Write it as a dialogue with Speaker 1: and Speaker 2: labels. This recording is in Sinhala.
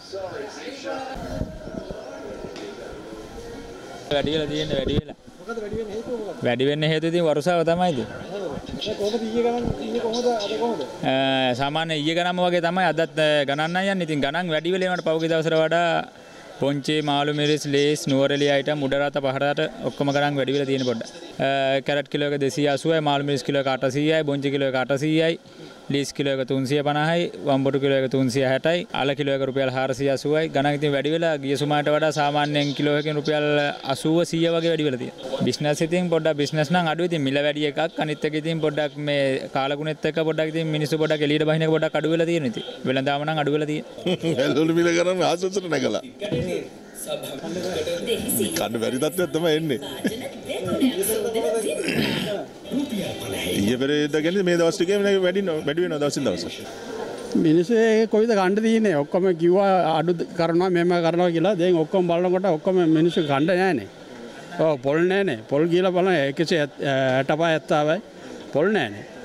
Speaker 1: වැඩි වෙලා තියෙන්නේ වැඩි වෙලා. මොකද වැඩි වෙන්නේ හේතුව මොකක්ද? වැඩි වෙන්න හේතුව ඉතින් වර්ෂාව තමයි ඉතින්. කොහොමද ඊයේ ගණන් ඉන්නේ කොහොමද අද කොහොමද? සාමාන්‍ය ඊයේ ගණන්ම වගේ තමයි අදත් ගණන් යන්නේ. ඉතින් ගණන් වැඩි වෙලා ඒවට පහුගිය දවසට වඩා පොන්චේ මාළු මිරිස් ලේස් නුවරඑළිය අයිටම් උඩ රට පහරට ඔක්කොම ගණන් වැඩි වෙලා තියෙන පොඩ්ඩක්. කැරට් කිලෝ එක 280යි මාළු මිරිස් කිලෝ එක 800යි බොන්චි කිලෝ එක 800යි ලීස් කිලෝ එක 350යි වම්බොටු කිලෝ එක 360යි අල කිලෝ එක රුපියල් 480යි ගණන් ඉතින් වැඩි වෙලා ගිය සුමාට වඩා සාමාන්‍යයෙන් කිලෝ එකකින් රුපියල් 80 100 වගේ වැඩි වෙලා තියෙනවා. බිස්නස් ඉතින් පොඩ්ඩක් බිස්නස් නම් අඩුයි ඉතින් මිල වැඩි එකක් අනිත් එක ඉතින් පොඩ්ඩක් මේ කාලගුණෙත් එක්ක පොඩ්ඩක් ඉතින් මිනිස්සු පොඩ්ඩක් එළියට බහින එක පොඩ්ඩක් අඩු වෙලා තියෙනවා ඉතින්. වෙළඳාම නම් අඩු වෙලා තියෙනවා.
Speaker 2: ඇලුළු මිල කරන් ආසොසට නැගලා. කන්න බැරි තත්ත්වයක් තමයි එන්නේ. ඊයේ පෙරේද කියන්නේ මේ දවස් ටිකේ වැඩි වෙනවා දවසින් දවස.
Speaker 3: මිනිස්සු කොයිද ගන්න තියෙන්නේ ඔක්කොම කිව්වා අඩු කරනවා මෙහෙම කරනවා කියලා දැන් ඔක්කොම බලනකොට ඔක්කොම මිනිස්සු ගන්න නැහනේ. ඔව් පොල් නැහනේ. පොල් කියලා බලන 165 70යි පොල් නැහනේ.